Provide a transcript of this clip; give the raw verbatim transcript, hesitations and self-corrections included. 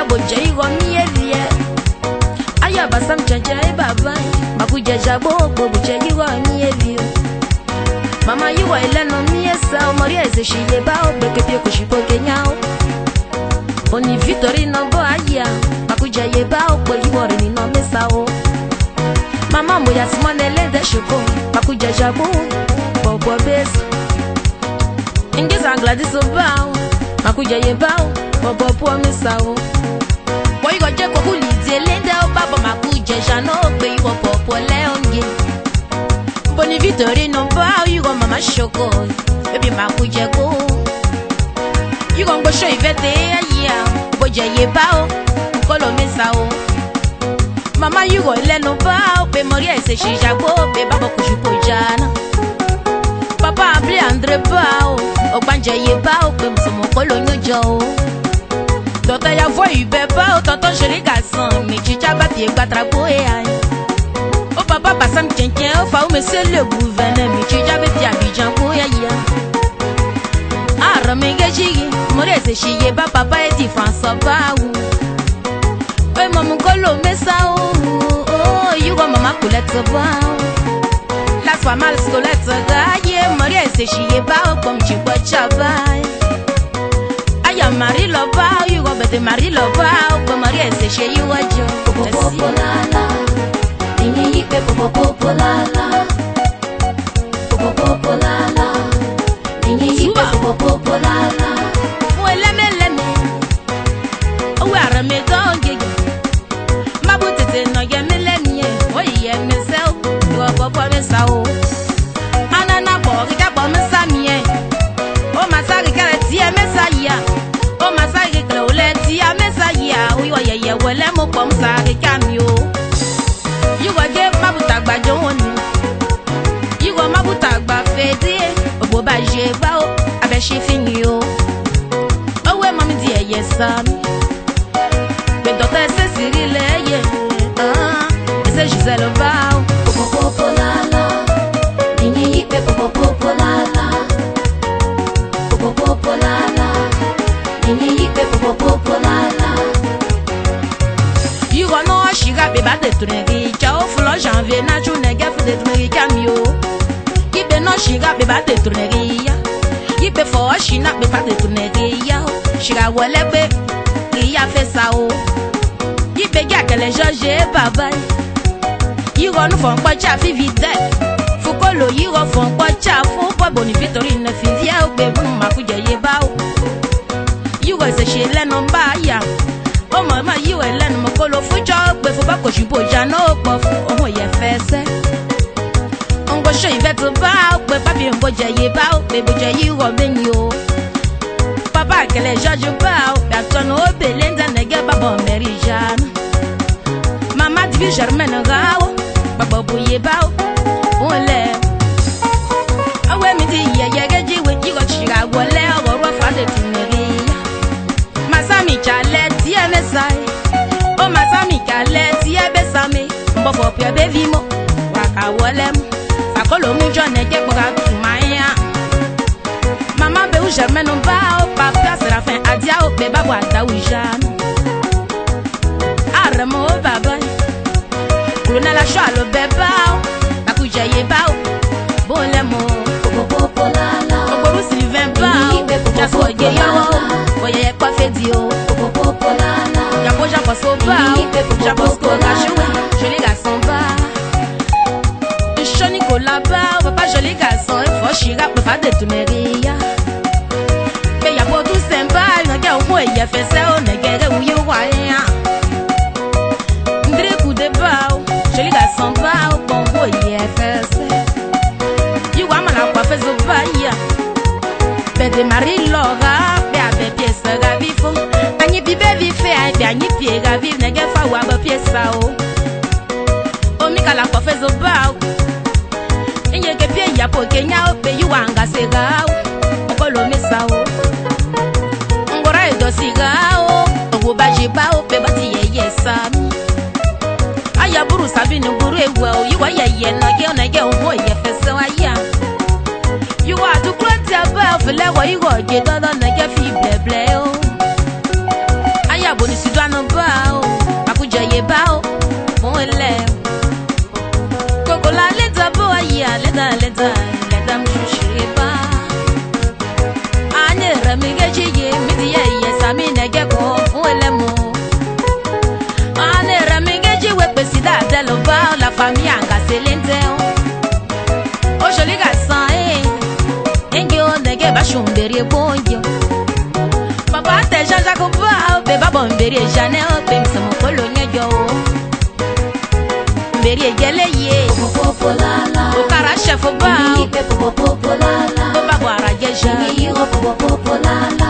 boje yugo mievie. Aya basam chacha e baba. Makuja jabo bo boje yugo mievie. Mama yugo eleno miesa. Maria ese shile bao beke pio kushipo kenyao. Oni Victory no bo aya. Makuja ye bao bo yugo ni no mesao. Mama moya simone lende shoko. Makuja jabo bo bo besa. Ingeza Gladys obao. Makuja ye bao bo bo po mesao. Boy go je ko huli de lende o baba makuja jano pe yugo po po leonge. Boni Victory no bao yugo mama shoko. Baby makuja go. Yugo ngo show ivete ya. Boja ye bao kolo mesao. Mama yugo leno bao pe Maria ese shijabo pe baba kushipo jana. Papa appelé André bao o banja ye bao pe msomo kolo nyojo. Tota ya voix ube bao tonton joli garçon mi chicha ba pie quatra boya. O papa passam tchenchen o fa o monsieur le gouverneur mi chicha be pia Abidjan boya ya. Ah ramege jigi Maria ese shiye ba papa e di François bao. Oi maman kolo mesao. Oh yugo mama Colette bao. Las femmes scolette gaye Maria ese shiye bao comme tu vois chabai. Aya Marie lo bao yugo bete Marie lo bao comme Maria ese shiye yugo jo. Popo lala. Ninyi yipe popo popo lala. Popo popo lala. Ninyi yipe popo popo lala. Wele me leme. Owara me donge. Mabutete no ye me lemie. Oye me sel. Yo popo me sao. Anana bo ga bo me samie. O masari kare tie me saya. O masari kare ole tie me saya. Oyo ye ye wele mo pom sari kamio. You go get mabuta gba joni. You go mabuta gba fede. Obo ba je ba o abe she fini o. Owe mami di eye sami. Be docteur se Cyril ye. Ah, ese Giselle ba o. Popo popo lala. Ninyi yipe popo popo lala. Popo popo lala. Ninyi yipe popo popo lala. You go no shiga be ba de tunegi. Cha o fulo janvier na june ge fu de tunegi kamio. Ibe no shiga be ba de tunegi ya. Ibe fo shina be ba de tunegi ya. Shiga wole be iya fe sa o. Ibe ga kele George baba. You go no fon pa cha fi vide. Fu ko lo you go fon pa cha fu pa Boni Victory na fi dia o be bu makuja ye ba o. You go se shele no ba ya. O mama you ele no ko lo fu jo pe fu ba ko shipo jana o po fu ohun ye fese. Ngo show ivete ba o pe papi ngo je ye ba o pe boje yi wo beni o. Papa kele George ba o pe atono o be lenda nege baba Mary Jeanne. Mama divi Germaine gao baba boye ba o. Ole awe mi di ye ye geji we ji go chira wole o ro fa de tuneri. Masami chale tie me sai. O masami chale tie be sami. Mbo fo pia be vimo waka wolem. Sakolo mu jo nege gboga tumaya. Mama be u Germaine ba o papa Serafin adia o be babo adawijan. Aramo baba. Kulona la shoa lo be ba o. Makuja ye ba o. Bon le mo. Popo popo lala. Oboru Sylvain ba o. Jaso ye yo. Oye kwa fedi o. Popo popo lala. Japo japo so ba o. Japo sko ga joué. Joli garçon ba. Choni kola ba o. Papa joli garçon. E fo shira pe fa de tuneria. Be ya po tu semba. Na ge o ye fese o. Ne ge re u ye wa ya. Ndre ku de ba o. Joli garçon ba o. Bon o ye fese. You wa mala kwa fezo ba ya. Be de Marie Laura. Be a be pièce ga vifo. Anyi bi be vi fe ai be anyi pie ga viv ne ge fa wa be pièce ba o. O mi kala kwa fezo ba o. Enye ke pie ya po Kenya o pe you anga se ga o. Okolo mi sa o. Ngora e do si ga o. Owo ba je ba o pe ba ti ye ye sa mi. Aya buru sabi ni buru ewa o. You wa ye ye no ge na ge o mo ye fese wa ya. You are to close your bell for let what you go get done on the get fee ble ble o. Aya bo boni sudano bao akuja ye bao mon ele koko la leta bo ya leta leta leta mshushi ba anye ramige chiye miti ye ye sami nege ko mon ele mo ane ramige chiwe pesida de lo ba la famille anga selente o joli garçon eh engi o nege ba shumberi bonjo papa te jaja ko ba be ba bomberi janel be msamo kolonya jo mberi gele ye popo la la o kara chef ba ni pe popo la la o ba boara geja ni yo popo la la